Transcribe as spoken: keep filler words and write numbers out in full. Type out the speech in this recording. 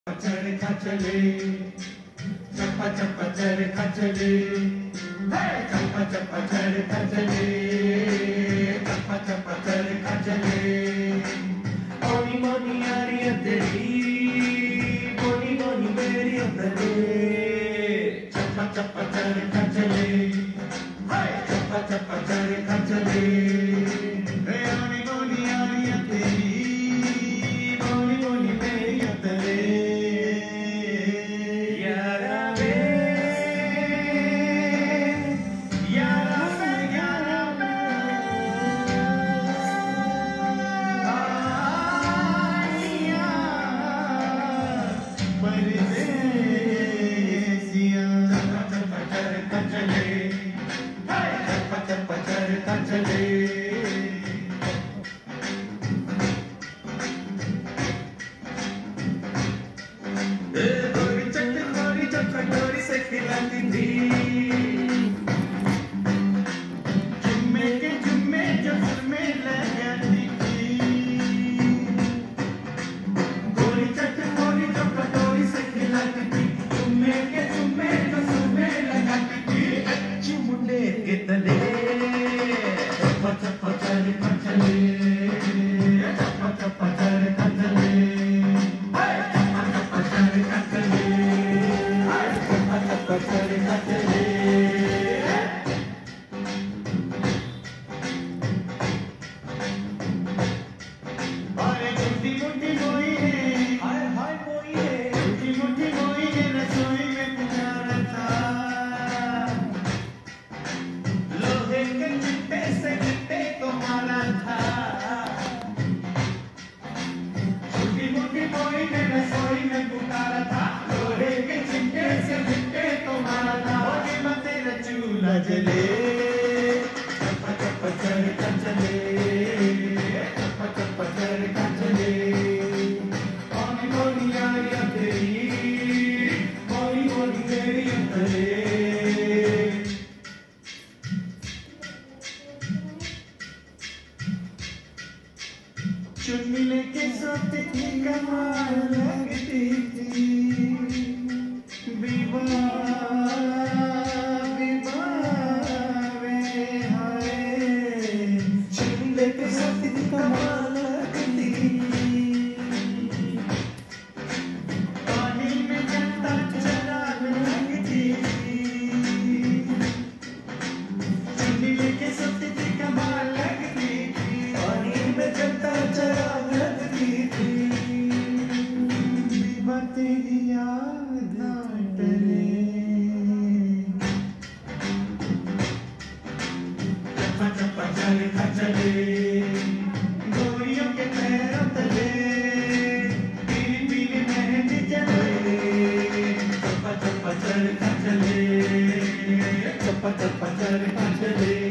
चरखा चले, चप्पा चप्पा चरखा चले, चप्पा चप्पा चरखा चले, चप्पा चप्पा चरखा चले। मोनी मोनी यारियां तेरी, मोनी मोनी मेरी अंदरे, चप्पा चप्पा चरखा चले, चप्पा चप्पा चरखा चले। मोनी मोनी यारियां तेरी, मोनी मोनी मेरी अंदरे। चले चप्पा चप्पा चरखा चले, चप्पा चप्पा चरखा चले। मोनी मोनी यारियां तेरी, मोनी मोनी मेरी अंदरे। चुन्नी लेके सोती थी कमाल लगती थी, तेरी याद ना टले। चप्पा चप्पा चरखा चले, गोरियों के पैरों तले, पीली पीली मेहंदी चले। चप्पा चप्पा चरखा चले, चप्पा चप्पा चरखा चले।